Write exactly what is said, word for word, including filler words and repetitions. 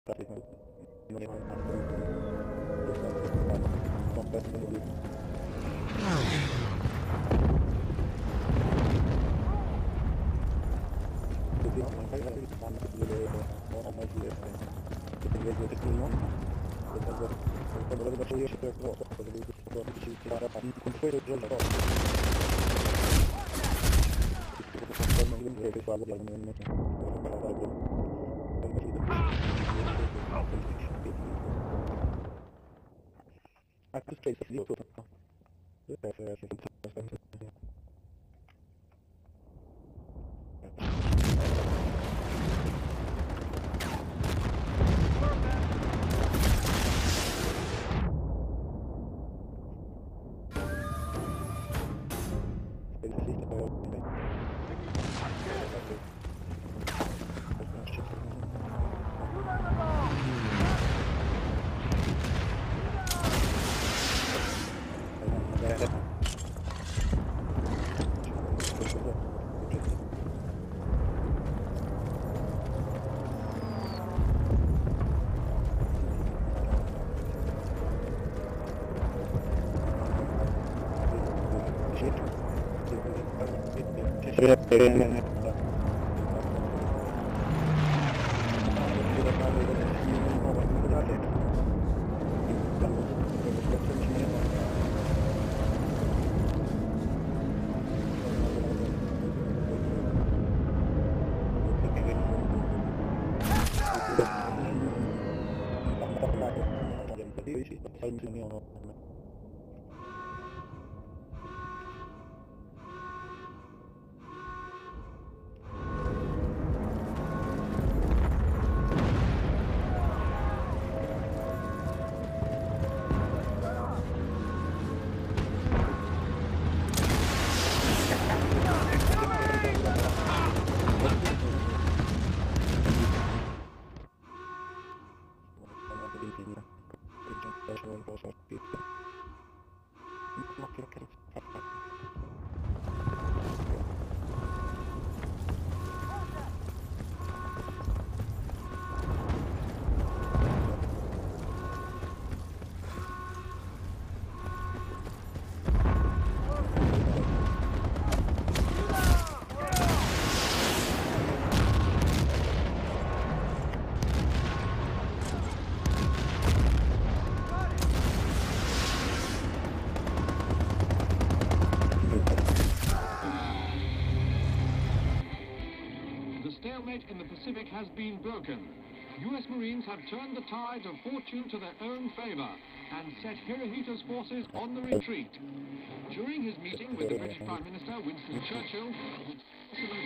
stalemate in the Pacific has been broken. U S Marines have turned the tides of fortune to their own favor and set Hirohito's forces on the retreat. During his meeting with the British Prime Minister Winston Churchill,